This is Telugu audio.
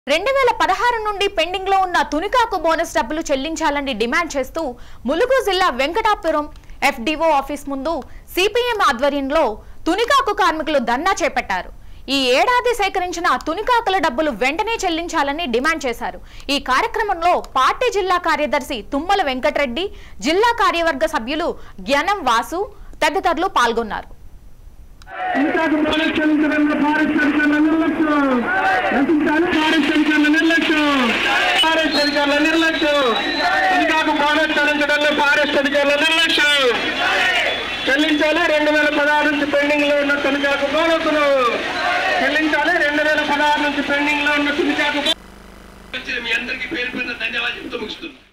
2016 నుండి పెండింగ్ లో ఉన్న తునికాకు బోనస్ డబ్బులు చెల్లించాలని డిమాండ్ చేస్తూ ములుగు జిల్లా వెంకటాపురం ఎఫ్డిఓ ఆఫీస్ ముందు సిపిఎం ఆధ్వర్యంలో తునికాకు కార్మికులు ధర్నా చేపట్టారు. ఈ ఏడాది సేకరించిన తునికాకుల డబ్బులు వెంటనే చెల్లించాలని డిమాండ్ చేశారు. ఈ కార్యక్రమంలో పార్టీ జిల్లా కార్యదర్శి తుమ్మల వెంకటరెడ్డి, జిల్లా కార్యవర్గ సభ్యులు జ్ఞానం వాసు తదితరులు పాల్గొన్నారు. చెల్లించాలి 2016 నుంచి పెండింగ్ లో ఉన్న తునికాకు బోనస్ను చెల్లించాలి. 2016 నుంచి పెండింగ్ లో ఉన్న తునికాకు. మీ అందరికీ పేరు పేరున ధన్యవాదాలు చెప్తూ ముగిస్తున్నాను.